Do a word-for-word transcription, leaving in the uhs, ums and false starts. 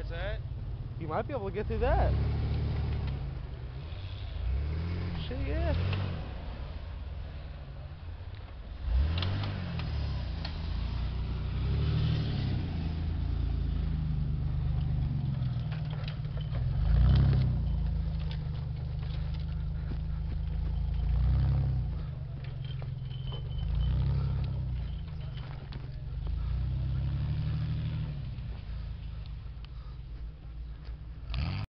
That's it? You might be able to get through that. Shit, yeah.